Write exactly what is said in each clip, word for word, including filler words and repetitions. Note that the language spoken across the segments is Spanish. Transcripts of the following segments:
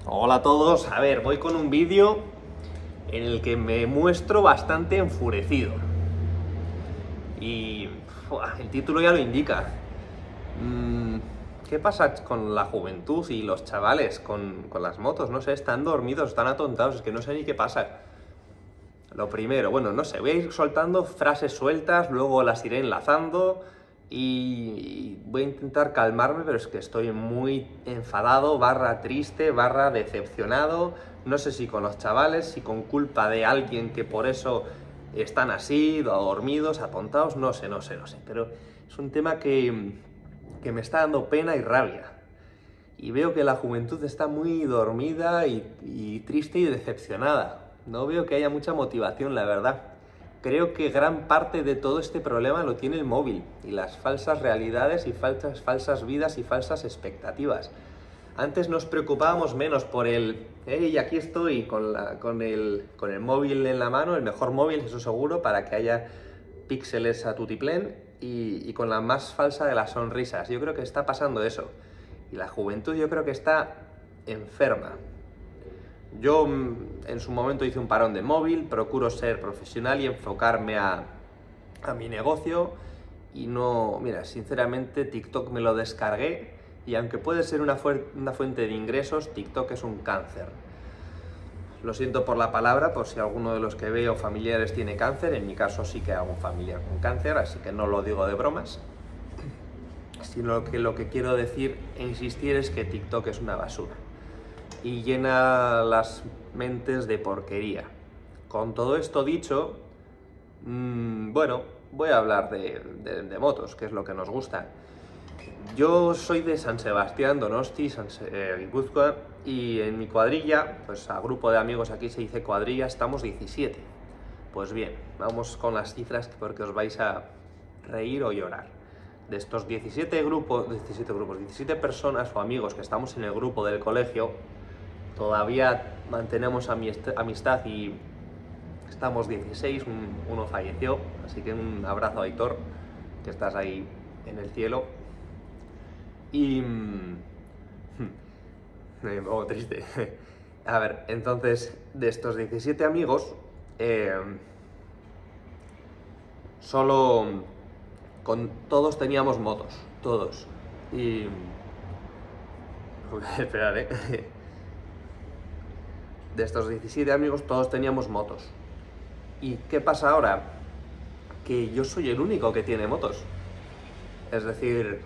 Hola a todos, a ver, voy con un vídeo en el que me muestro bastante enfurecido. Y ¡fua! El título ya lo indica. Mm, ¿Qué pasa con la juventud y los chavales con, con las motos? No sé, están dormidos, están atontados, es que no sé ni qué pasa. Lo primero, bueno, no sé, voy a ir soltando frases sueltas, luego las iré enlazando y voy a intentar calmarme, pero es que estoy muy enfadado, barra triste, barra decepcionado. No sé si con los chavales, si con culpa de alguien que por eso están así, dormidos, atontados, no sé, no sé, no sé. Pero es un tema que, que me está dando pena y rabia. Y veo que la juventud está muy dormida y, y triste y decepcionada. No veo que haya mucha motivación, la verdad. Creo que gran parte de todo este problema lo tiene el móvil y las falsas realidades y falsas, falsas vidas y falsas expectativas. Antes nos preocupábamos menos por el, hey, aquí estoy con, la, con, el, con el móvil en la mano, el mejor móvil, eso seguro, para que haya píxeles a tutiplén y, y con la más falsa de las sonrisas. Yo creo que está pasando eso. Y la juventud yo creo que está enferma. Yo en su momento hice un parón de móvil, procuro ser profesional y enfocarme a, a mi negocio y no, mira, sinceramente TikTok me lo descargué y aunque puede ser una, fu una fuente de ingresos, TikTok es un cáncer. Lo siento por la palabra, por si alguno de los que veo familiares tiene cáncer, en mi caso sí que hago un familiar con cáncer, así que no lo digo de bromas. Sino que lo que quiero decir e insistir es que TikTok es una basura y llena las mentes de porquería. Con todo esto dicho, mmm, bueno, voy a hablar de, de, de motos, que es lo que nos gusta. Yo soy de San Sebastián, Donosti, San Se eh, Guipúzcoa, y en mi cuadrilla, pues a grupo de amigos aquí se dice cuadrilla, estamos diecisiete. Pues bien, vamos con las cifras porque os vais a reír o llorar. De estos diecisiete grupos, diecisiete grupos, diecisiete personas o amigos que estamos en el grupo del colegio, todavía mantenemos amistad y estamos dieciséis, un, uno falleció, así que un abrazo a Héctor, que estás ahí en el cielo. Y... oh, triste. A ver, entonces, de estos diecisiete amigos, eh, solo... Con, todos teníamos motos, todos. Y... Esperad, ¿eh? De estos diecisiete amigos, todos teníamos motos. ¿Y qué pasa ahora? Que yo soy el único que tiene motos. Es decir,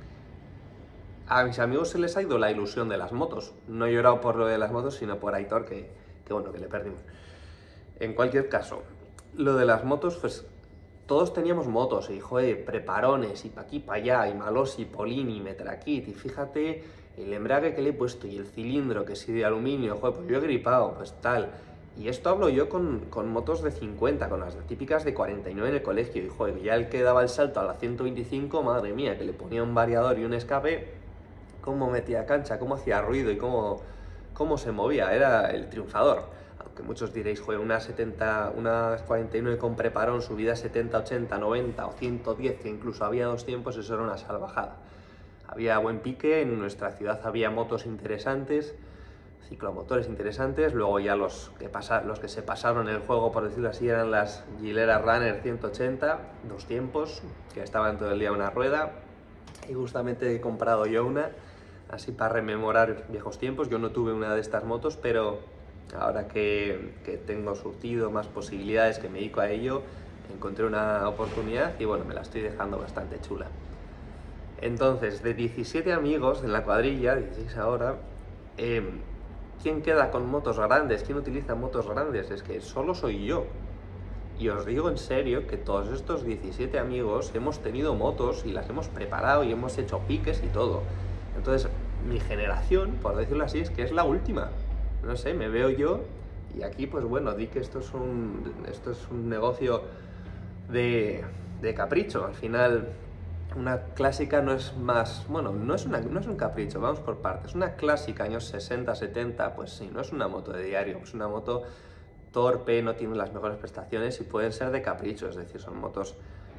a mis amigos se les ha ido la ilusión de las motos. No he llorado por lo de las motos, sino por Aitor, que, que bueno, que le perdimos. En cualquier caso, lo de las motos, pues... Todos teníamos motos y, joder, preparones y pa' aquí, pa' allá, y Malossi, Polini, Metrakit, y fíjate el embrague que le he puesto y el cilindro que sí de aluminio, joder, pues yo he gripado, pues tal. Y esto hablo yo con, con motos de cincuenta, con las típicas de cuarenta y nueve en el colegio, y joder, ya el que daba el salto a la ciento veinticinco, madre mía, que le ponía un variador y un escape, cómo metía cancha, cómo hacía ruido y cómo, cómo se movía, era el triunfador. Aunque muchos diréis, joder, una setenta, una cuarenta y nueve con preparón, subida a setenta, ochenta, noventa o ciento diez, que incluso había dos tiempos, eso era una salvajada. Había buen pique, en nuestra ciudad había motos interesantes, ciclomotores interesantes, luego ya los que, pasa, los que se pasaron el juego, por decirlo así, eran las Gilera Runner ciento ochenta, dos tiempos, que estaban todo el día en una rueda, y justamente he comprado yo una, así para rememorar viejos tiempos. Yo no tuve una de estas motos, pero... Ahora que, que tengo surtido más posibilidades, que me dedico a ello, encontré una oportunidad y bueno, me la estoy dejando bastante chula. Entonces, de diecisiete amigos en la cuadrilla, dieciséis ahora, eh, ¿quién queda con motos grandes? ¿Quién utiliza motos grandes? Es que solo soy yo. Y os digo en serio que todos estos diecisiete amigos hemos tenido motos y las hemos preparado y hemos hecho piques y todo. Entonces, mi generación, por decirlo así, es que es la última. No sé, me veo yo y aquí pues bueno, di que esto es un, esto es un negocio de, de capricho. Al final una clásica no es más, bueno, no es, una, no es un capricho, vamos por partes. Una clásica años sesenta, setenta, pues sí, no es una moto de diario, es una moto torpe, no tiene las mejores prestaciones y pueden ser de capricho, es decir, son motos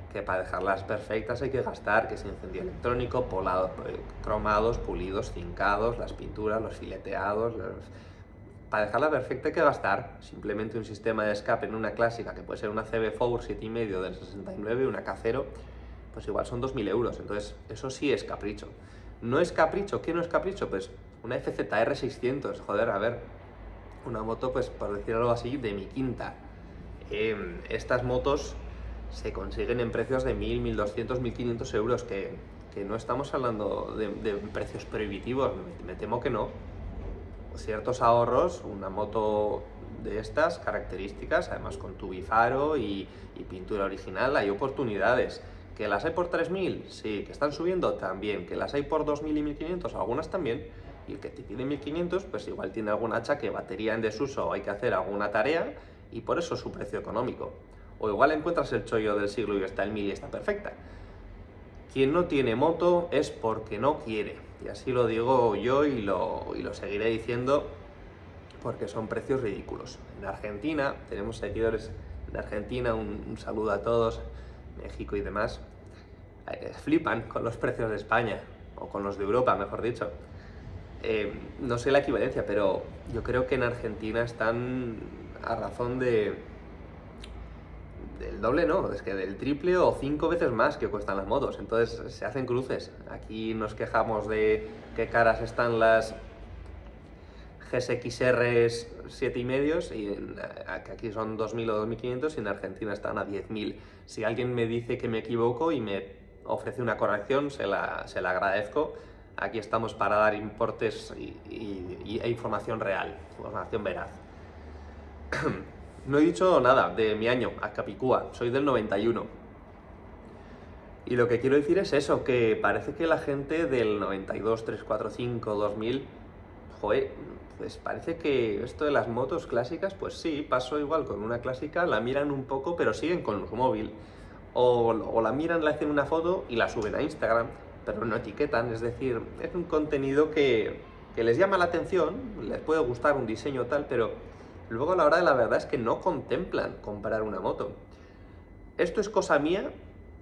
que para dejarlas perfectas hay que gastar, que es encendido electrónico, polado, cromados, pulidos, cincados, las pinturas, los fileteados. Los... Para dejarla perfecta hay que gastar. Simplemente un sistema de escape en una clásica, que puede ser una C B cuatro siete y medio del sesenta y nueve, una K cero, pues igual son dos mil euros. Entonces, eso sí es capricho. No es capricho. ¿Qué no es capricho? Pues una F Z R seiscientos. Joder, a ver, una moto, pues por decirlo así, de mi quinta. Eh, estas motos se consiguen en precios de mil, mil doscientos, mil quinientos euros, que, que no estamos hablando de, de precios prohibitivos, me, me temo que no. Ciertos ahorros, una moto de estas características, además con tu bifaro y, y pintura original, hay oportunidades. ¿Que las hay por tres mil? Sí. ¿Que están subiendo? También. ¿Que las hay por dos mil y mil quinientos? Algunas también. Y el que te pide mil quinientos, pues igual tiene algún hacha que batería en desuso o hay que hacer alguna tarea y por eso es su precio económico. O igual encuentras el chollo del siglo y está el mil y está perfecta. Quien no tiene moto es porque no quiere. Y así lo digo yo y lo, y lo seguiré diciendo porque son precios ridículos. En Argentina, tenemos seguidores de Argentina, un, un saludo a todos, México y demás, eh, flipan con los precios de España, o con los de Europa, mejor dicho. Eh, no sé la equivalencia, pero yo creo que en Argentina están a razón de... del doble, no, es que del triple o cinco veces más que cuestan las motos. Entonces se hacen cruces. Aquí nos quejamos de qué caras están las G S X R siete y medios y en, aquí son dos mil o dos mil quinientos y en Argentina están a diez mil. Si alguien me dice que me equivoco y me ofrece una corrección, se la, se la agradezco. Aquí estamos para dar importes y, y, y, e información real, información veraz. No he dicho nada de mi año, a Capicúa, soy del noventa y uno. Y lo que quiero decir es eso, que parece que la gente del noventa y dos, tres, cuatro, cinco, dos mil, joder, pues parece que esto de las motos clásicas, pues sí, pasó igual con una clásica, la miran un poco, pero siguen con su móvil. O, o la miran, le hacen una foto y la suben a Instagram, pero no etiquetan, es decir, es un contenido que, que les llama la atención, les puede gustar un diseño tal, pero luego a la hora de la verdad es que no contemplan comprar una moto. ¿Esto es cosa mía?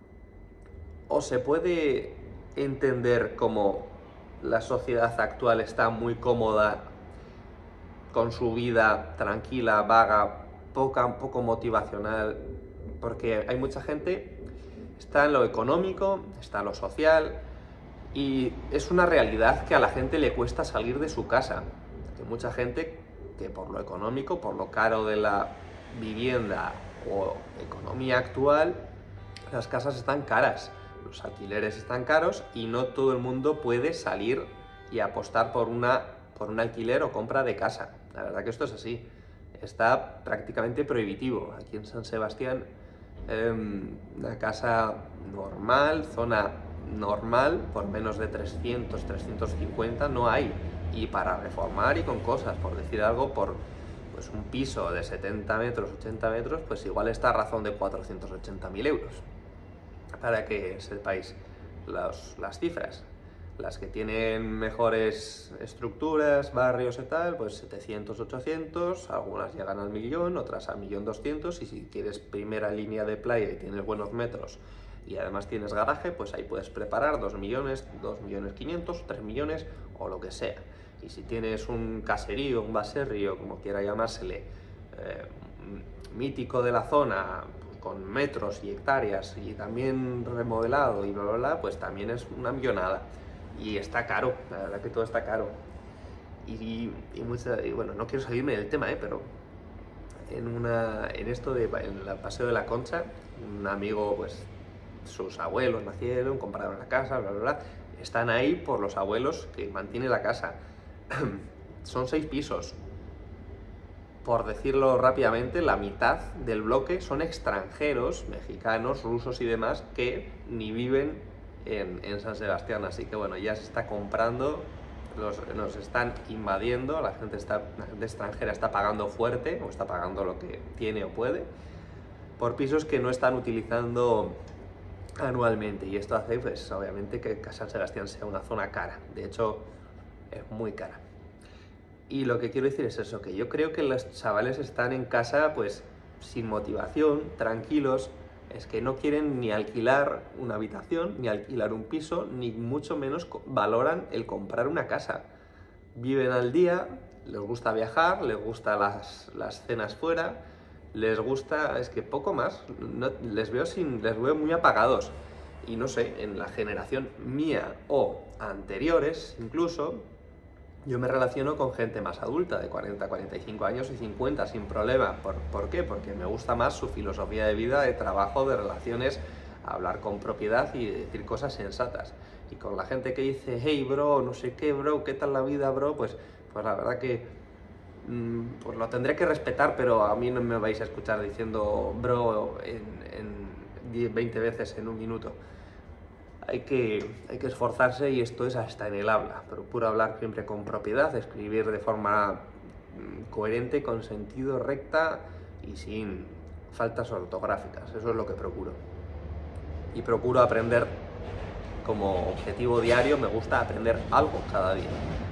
¿O se puede entender como la sociedad actual está muy cómoda con su vida tranquila, vaga, poca, poco motivacional? Porque hay mucha gente, está en lo económico, está en lo social, y es una realidad que a la gente le cuesta salir de su casa. Hay mucha gente que por lo económico, por lo caro de la vivienda o economía actual, las casas están caras, los alquileres están caros y no todo el mundo puede salir y apostar por, una, por un alquiler o compra de casa. La verdad que esto es así, está prácticamente prohibitivo. Aquí en San Sebastián, eh, una casa normal, zona normal, por menos de trescientos, trescientos cincuenta no hay. Y para reformar y con cosas, por decir algo, por pues un piso de setenta metros, ochenta metros, pues igual está a razón de cuatrocientos ochenta mil euros. Para que sepáis los, las cifras. Las que tienen mejores estructuras, barrios y tal, pues setecientos, ochocientos, algunas llegan al millón, otras al millón doscientos, y si quieres primera línea de playa y tienes buenos metros y además tienes garaje, pues ahí puedes preparar dos millones, dos millones quinientos, tres millones o lo que sea. Y si tienes un caserío, un baserrío, como quiera llamársele, eh, mítico de la zona, con metros y hectáreas y también remodelado y bla bla bla, pues también es una millonada. Y está caro, la verdad que todo está caro. Y, y, mucha, y bueno, no quiero salirme del tema, ¿eh? Pero en, una, en esto de en el Paseo de la Concha, un amigo, pues sus abuelos nacieron, compraron la casa, bla bla bla, están ahí por los abuelos que mantienen la casa. Son seis pisos. Por decirlo rápidamente, la mitad del bloque son extranjeros, mexicanos, rusos y demás, que ni viven en, en San Sebastián. Así que bueno, ya se está comprando, los, nos están invadiendo, la gente, está, la gente extranjera está pagando fuerte, o está pagando lo que tiene o puede, por pisos que no están utilizando anualmente. Y esto hace, pues, obviamente, que San Sebastián sea una zona cara. De hecho, es muy cara. Y lo que quiero decir es eso, que yo creo que los chavales están en casa, pues, sin motivación, tranquilos, es que no quieren ni alquilar una habitación, ni alquilar un piso, ni mucho menos valoran el comprar una casa. Viven al día, les gusta viajar, les gustan las, las cenas fuera, les gusta, es que poco más, no, les, veo sin, les veo muy apagados. Y no sé, en la generación mía o anteriores incluso, yo me relaciono con gente más adulta, de cuarenta, cuarenta y cinco años y cincuenta, sin problema. ¿Por, ¿Por qué? Porque me gusta más su filosofía de vida, de trabajo, de relaciones, hablar con propiedad y decir cosas sensatas. Y con la gente que dice, hey bro, no sé qué bro, ¿qué tal la vida bro? Pues, pues la verdad que mmm, pues lo tendré que respetar, pero a mí no me vais a escuchar diciendo bro en, en diez, veinte veces en un minuto. Hay que, hay que esforzarse y esto es hasta en el habla. Procuro hablar siempre con propiedad, escribir de forma coherente, con sentido, recta y sin faltas ortográficas. Eso es lo que procuro. Y procuro aprender como objetivo diario, me gusta aprender algo cada día.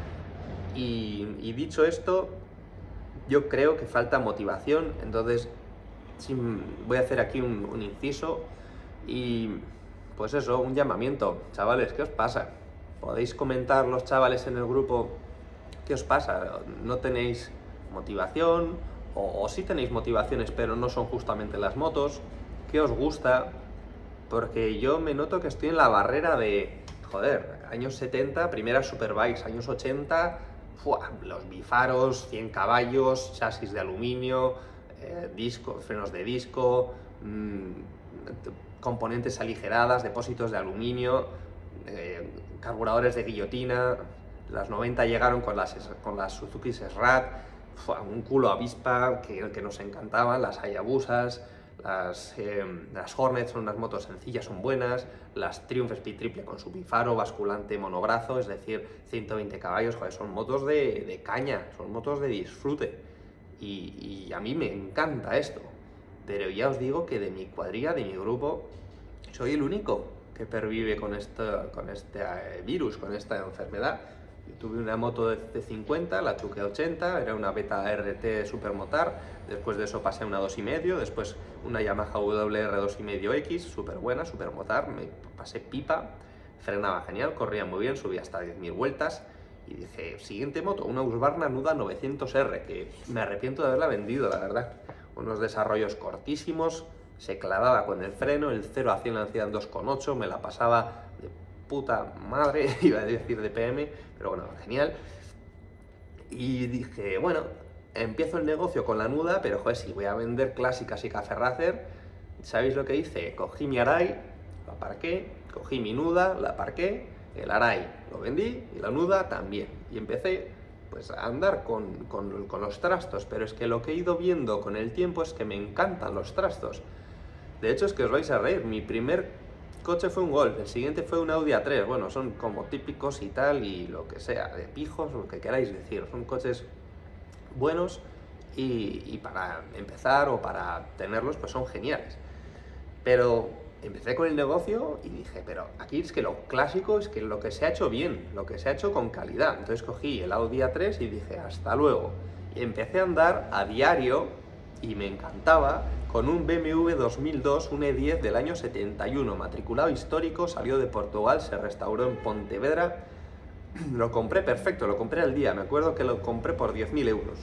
Y, y dicho esto, yo creo que falta motivación, entonces sí, voy a hacer aquí un, un inciso y... Pues eso, un llamamiento. Chavales, ¿qué os pasa? Podéis comentar los chavales en el grupo qué os pasa. ¿No tenéis motivación? O, o sí tenéis motivaciones, pero no son justamente las motos. ¿Qué os gusta? Porque yo me noto que estoy en la barrera de, joder, años setenta, primeras superbikes, años ochenta, ¡fua! Los bifaros, cien caballos, chasis de aluminio, eh, disco, frenos de disco... Mmm, componentes aligeradas, depósitos de aluminio, eh, carburadores de guillotina. Las noventa llegaron con las, con las Suzuki S-Rat, un culo avispa que, que nos encantaban, las Hayabusas, las, eh, las Hornet son unas motos sencillas, son buenas, las Triumph Speed Triple con su bifaro, basculante monobrazo, es decir, ciento veinte caballos, joder, son motos de, de caña, son motos de disfrute, y, y a mí me encanta esto. Pero ya os digo que de mi cuadrilla, de mi grupo, soy el único que pervive con, esto, con este virus, con esta enfermedad. Yo tuve una moto de C cincuenta, la Chuque ochenta, era una Beta R T Supermotar, después de eso pasé a una dos coma cinco, después una Yamaha W R dos coma cinco X, súper buena, Supermotar, me pasé pipa, frenaba genial, corría muy bien, subía hasta diez mil vueltas, y dije, siguiente moto, una Husqvarna Nuda novecientos R, que me arrepiento de haberla vendido, la verdad. Unos desarrollos cortísimos, se clavaba con el freno, el cero a cien la hacía en dos coma ocho, me la pasaba de puta madre, iba a decir de P M, pero bueno, genial. Y dije, bueno, empiezo el negocio con la Nuda, pero joder, si voy a vender clásicas y Café Racer, ¿sabéis lo que hice? Cogí mi Arai, lo aparqué, cogí mi Nuda, la aparqué, el Arai lo vendí y la Nuda también. Y empecé pues a andar con, con, con los trastos, pero es que lo que he ido viendo con el tiempo es que me encantan los trastos. De hecho, es que os vais a reír, mi primer coche fue un Golf, el siguiente fue un Audi A tres, bueno, son como típicos y tal, y lo que sea, de pijos, lo que queráis decir, son coches buenos y, y para empezar o para tenerlos, pues son geniales. Pero empecé con el negocio y dije, pero aquí es que lo clásico es que lo que se ha hecho bien, lo que se ha hecho con calidad. Entonces cogí el Audi A tres y dije, hasta luego. Y empecé a andar a diario, y me encantaba, con un B M W dos mil dos, un E diez del año setenta y uno, matriculado histórico, salió de Portugal, se restauró en Pontevedra. Lo compré perfecto, lo compré al día, me acuerdo que lo compré por diez mil euros.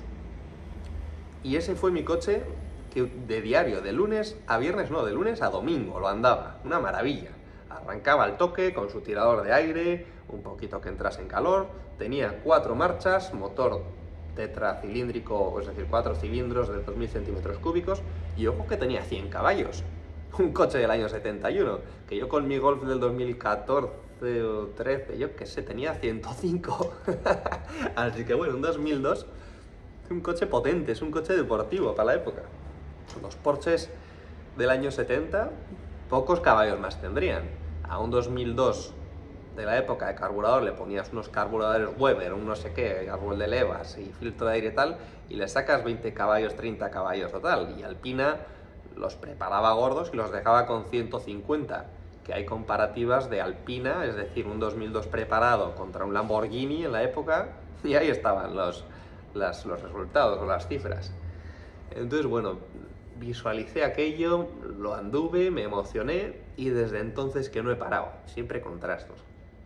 Y ese fue mi coche que de diario, de lunes a viernes, no, de lunes a domingo lo andaba, una maravilla. Arrancaba al toque con su tirador de aire, un poquito que entrase en calor, tenía cuatro marchas, motor tetracilíndrico, es decir, cuatro cilindros de dos mil centímetros cúbicos, y ojo que tenía cien caballos, un coche del año setenta y uno, que yo con mi Golf del dos mil catorce o trece, yo que sé, tenía ciento cinco, así que bueno, un dos mil dos, un coche potente, es un coche deportivo para la época. Los Porsches del año setenta, pocos caballos más tendrían. A un dos mil dos de la época de carburador le ponías unos carburadores Weber, un no sé qué, árbol de levas y filtro de aire tal, y le sacas veinte caballos, treinta caballos o tal. Y Alpina los preparaba gordos y los dejaba con ciento cincuenta, que hay comparativas de Alpina, es decir, un dos mil dos preparado contra un Lamborghini en la época, y ahí estaban los, las, los resultados o las cifras. Entonces, bueno, visualicé aquello, lo anduve, me emocioné y desde entonces que no he parado, siempre contrastos.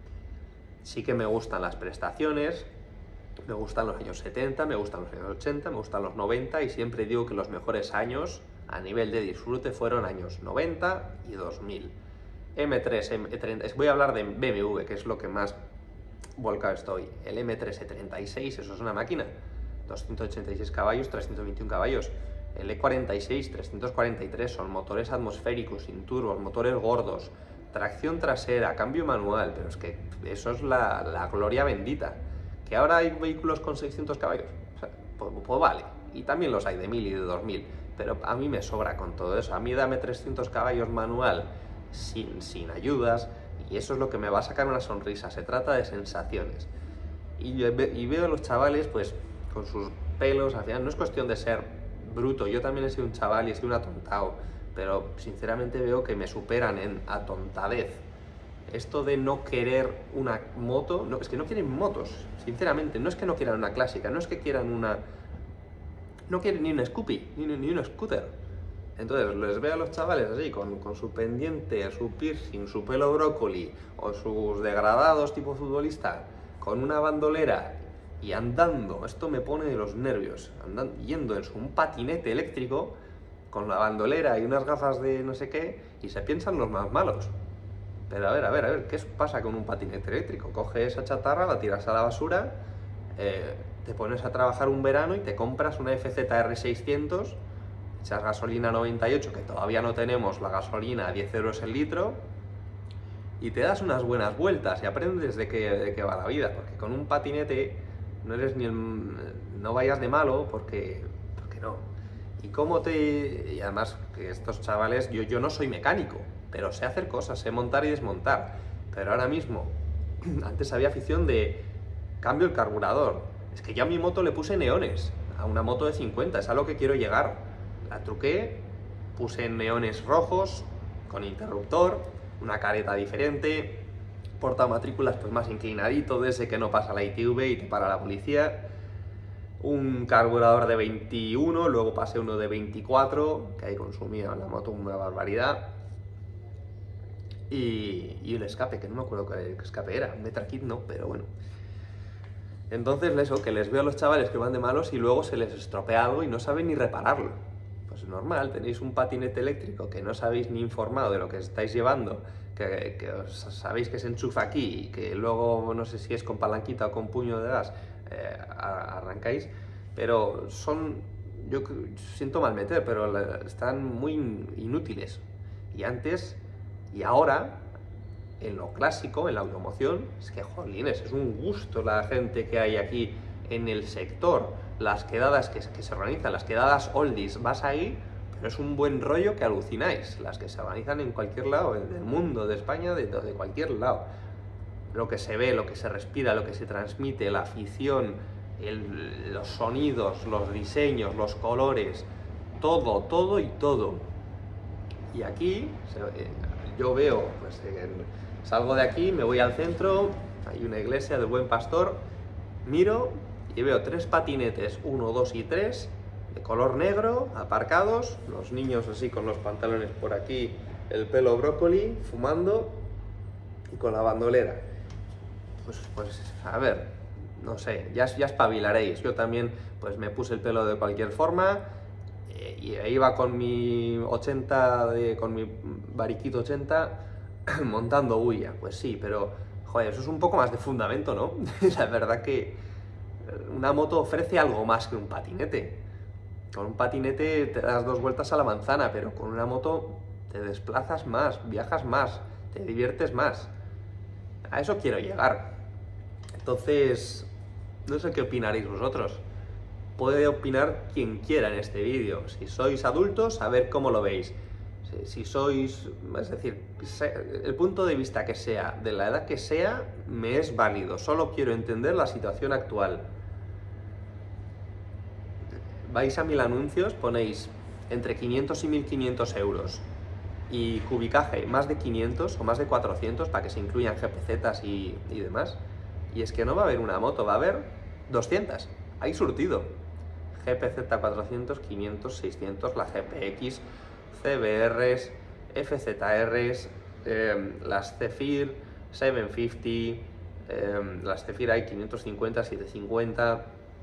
Sí que me gustan las prestaciones, me gustan los años setenta, me gustan los años ochenta, me gustan los noventa y siempre digo que los mejores años a nivel de disfrute fueron años noventa y dos mil. eme tres, eme treinta, voy a hablar de be eme ve, que es lo que más volcado estoy. El eme tres e treinta y seis, eso es una máquina, doscientos ochenta y seis caballos, trescientos veintiún caballos. El e cuarenta y seis, trescientos cuarenta y tres son motores atmosféricos, sin turbos, motores gordos, tracción trasera, cambio manual, pero es que eso es la, la gloria bendita. Que ahora hay vehículos con seiscientos caballos, o sea, pues, pues vale, y también los hay de mil y de dos mil, pero a mí me sobra con todo eso. A mí dame trescientos caballos manual sin, sin ayudas y eso es lo que me va a sacar una sonrisa. Se trata de sensaciones. Y, y veo a los chavales pues con sus pelos, al final no es cuestión de ser bruto, yo también he sido un chaval y he sido un atontado, pero sinceramente veo que me superan en atontadez. Esto de no querer una moto, no, es que no quieren motos, sinceramente, no es que no quieran una clásica, no es que quieran una... no quieren ni un Scoopy, ni, ni un scooter. Entonces les veo a los chavales así, con, con su pendiente, su piercing, su pelo brócoli, o sus degradados tipo futbolista, con una bandolera y andando, esto me pone de los nervios, andando, yendo en su, un patinete eléctrico, con la bandolera y unas gafas de no sé qué, y se piensan los más malos. Pero a ver, a ver, a ver, ¿qué pasa con un patinete eléctrico? Coges esa chatarra, la tiras a la basura, eh, te pones a trabajar un verano y te compras una efe zeta erre seiscientos, echas gasolina noventa y ocho, que todavía no tenemos la gasolina a diez euros el litro, y te das unas buenas vueltas y aprendes de qué, de qué va la vida, porque con un patinete no eres ni el, no vayas de malo, porque, porque no. Y cómo te... y además que estos chavales, yo, yo no soy mecánico, pero sé hacer cosas, sé montar y desmontar. Pero ahora mismo, antes había afición de cambio el carburador. Es que ya a mi moto le puse neones, a una moto de cincuenta, es a lo que quiero llegar. La truqué, puse neones rojos, con interruptor, una careta diferente, portamatrículas pues más inclinadito, de ese que no pasa la i te ve y te para la policía. Un carburador de veintiuno, luego pasé uno de veinticuatro, que ahí consumía la moto una barbaridad. Y, y el escape, que no me acuerdo qué escape era, un Metra-Kit no, pero bueno. Entonces eso, que les veo a los chavales que van de malos y luego se les estropea algo y no saben ni repararlo. Pues normal, tenéis un patinete eléctrico que no sabéis ni informado de lo que estáis llevando, que, que os sabéis que se enchufa aquí y que luego no sé si es con palanquita o con puño de gas, eh, arrancáis, pero son, yo siento mal meter, pero están muy inútiles. Y antes... Y ahora, en lo clásico, en la automoción, es que, jolines, es un gusto la gente que hay aquí en el sector, las quedadas que, que se organizan, las quedadas oldies, vas ahí, pero es un buen rollo que alucináis, las que se organizan en cualquier lado del mundo, de España, de, de cualquier lado. Lo que se ve, lo que se respira, lo que se transmite, la afición, el, los sonidos, los diseños, los colores, todo, todo y todo. Y aquí... Se, eh, yo veo, pues eh, salgo de aquí, me voy al centro, hay una iglesia del Buen Pastor, miro y veo tres patinetes, uno, dos y tres, de color negro, aparcados, los niños así con los pantalones por aquí, el pelo brócoli, fumando y con la bandolera. Pues, pues a ver, no sé, ya, ya espabilaréis. Yo también pues me puse el pelo de cualquier forma, y iba con mi ochenta, de, con mi variquito ochenta, montando bulla. Pues sí, pero, joder, eso es un poco más de fundamento, ¿no? La verdad que una moto ofrece algo más que un patinete. Con un patinete te das dos vueltas a la manzana, pero con una moto te desplazas más, viajas más, te diviertes más. A eso quiero llegar. Entonces, no sé qué opinaréis vosotros. Puede opinar quien quiera en este vídeo. Si sois adultos, a ver cómo lo veis. Si, si sois... es decir, el punto de vista que sea, de la edad que sea, me es válido. Solo quiero entender la situación actual. Vais a mil anuncios, ponéis entre quinientos y mil quinientos euros. Y cubicaje más de quinientos o más de cuatrocientos para que se incluyan ge pe zetas y, y demás. Y es que no va a haber una moto, va a haber doscientas. Hay surtido. G P Z cuatrocientos, quinientos, seiscientos, la G P X, C B Rs, F Z Rs, eh, las Zephyr setecientos cincuenta, eh, las Zephyr hay quinientos cincuenta, setecientos cincuenta,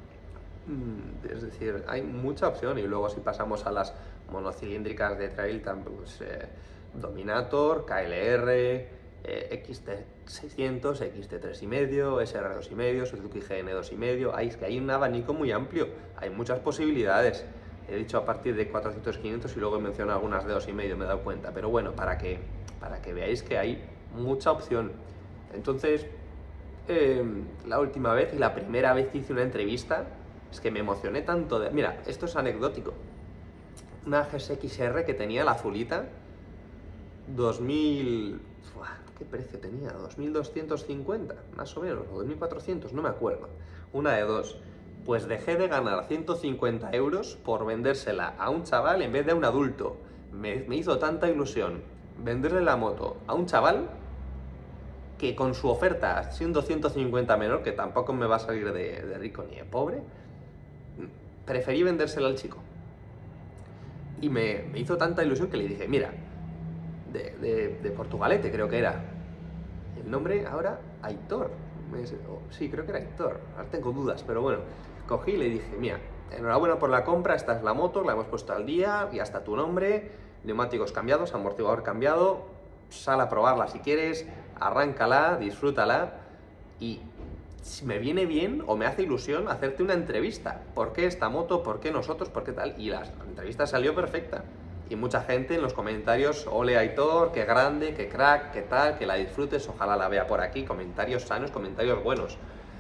mm, es decir, hay mucha opción. Y luego si pasamos a las monocilíndricas de trail, pues, eh, Dominator, K L R, eh, X T seiscientos, X T tres coma cinco, S R dos coma cinco, Suzuki G N dos coma cinco, hay, es que hay un abanico muy amplio, hay muchas posibilidades. He dicho a partir de cuatrocientos, quinientos y luego he mencionado algunas de dos coma cinco, me he dado cuenta, pero bueno, para que, para que veáis que hay mucha opción. Entonces, eh, la última vez y la primera vez que hice una entrevista, es que me emocioné tanto de... Mira, esto es anecdótico. Una G S X R que tenía la azulita, dos mil... Uah, ¿qué precio tenía? dos mil doscientos cincuenta, más o menos, o dos mil cuatrocientos, no me acuerdo. Una de dos. Pues dejé de ganar ciento cincuenta euros por vendérsela a un chaval en vez de a un adulto. Me, me hizo tanta ilusión venderle la moto a un chaval que con su oferta, siendo ciento cincuenta menor, que tampoco me va a salir de, de rico ni de pobre, preferí vendérsela al chico. Y me, me hizo tanta ilusión que le dije, mira, de, de, de Portugalete creo que era. El nombre ahora, Aitor. Sí, creo que era Aitor. Ahora tengo dudas, pero bueno. Cogí y le dije, mira, enhorabuena por la compra, esta es la moto, la hemos puesto al día, ya está tu nombre, neumáticos cambiados, amortiguador cambiado, sal a probarla si quieres, arráncala, disfrútala y si me viene bien o me hace ilusión hacerte una entrevista. ¿Por qué esta moto? ¿Por qué nosotros? ¿Por qué tal? Y la entrevista salió perfecta. Y mucha gente en los comentarios, ole Aitor, qué grande, qué crack, qué tal, que la disfrutes, ojalá la vea por aquí, comentarios sanos, comentarios buenos.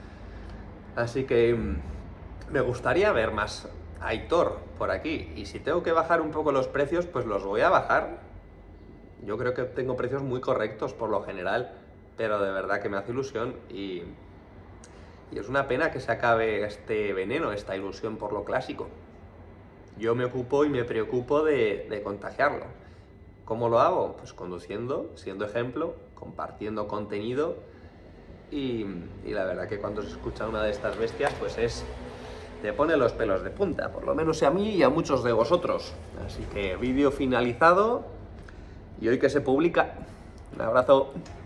Así que me gustaría ver más Aitor por aquí, y si tengo que bajar un poco los precios, pues los voy a bajar. Yo creo que tengo precios muy correctos por lo general, pero de verdad que me hace ilusión y, y es una pena que se acabe este veneno, esta ilusión por lo clásico. Yo me ocupo y me preocupo de, de contagiarlo. ¿Cómo lo hago? Pues conduciendo, siendo ejemplo, compartiendo contenido y, y la verdad que cuando se escucha una de estas bestias, pues es... te pone los pelos de punta, por lo menos a mí y a muchos de vosotros. Así que vídeo finalizado y hoy que se publica. Un abrazo.